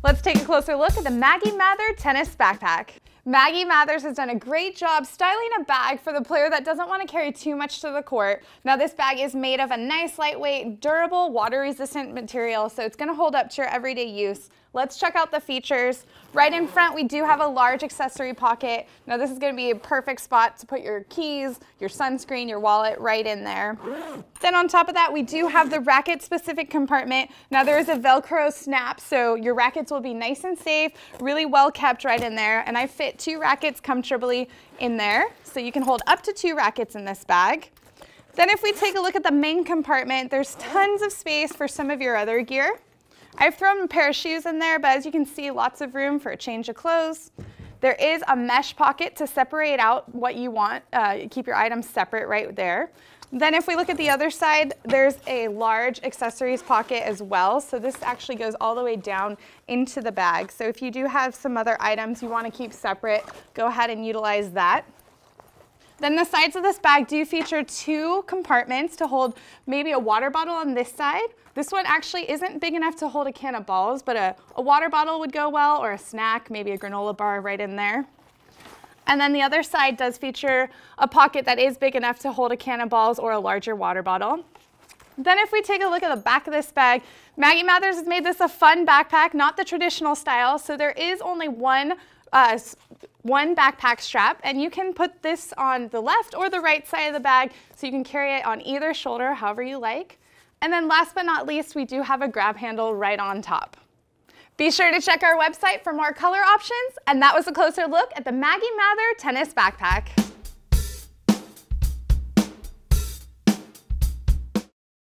Let's take a closer look at the Maggie Mather tennis backpack. Maggie Mathers has done a great job styling a bag for the player that doesn't want to carry too much to the court. Now this bag is made of a nice, lightweight, durable, water-resistant material, so it's going to hold up to your everyday use. Let's check out the features. Right in front, we do have a large accessory pocket. Now this is going to be a perfect spot to put your keys, your sunscreen, your wallet right in there. Then on top of that, we do have the racket-specific compartment. Now there is a Velcro snap, so your rackets will be nice and safe, really well kept right in there. And I fit 2 rackets comfortably in there, so you can hold up to 2 rackets in this bag. Then if we take a look at the main compartment, there's tons of space for some of your other gear. I've thrown a pair of shoes in there, but as you can see, lots of room for a change of clothes. There is a mesh pocket to separate out what you want, keep your items separate right there. Then if we look at the other side, there's a large accessories pocket as well. So this actually goes all the way down into the bag. So if you do have some other items you want to keep separate, go ahead and utilize that. Then the sides of this bag do feature 2 compartments to hold maybe a water bottle on this side. This one actually isn't big enough to hold a can of balls, but a water bottle would go well, or a snack, maybe a granola bar right in there. And then the other side does feature a pocket that is big enough to hold a can of balls or a larger water bottle. Then if we take a look at the back of this bag, Maggie Mathers has made this a fun backpack, not the traditional style, so there is only one backpack strap, and you can put this on the left or the right side of the bag, so you can carry it on either shoulder, however you like. And then last but not least, we do have a grab handle right on top. Be sure to check our website for more color options, and that was a closer look at the Maggie Mather tennis backpack.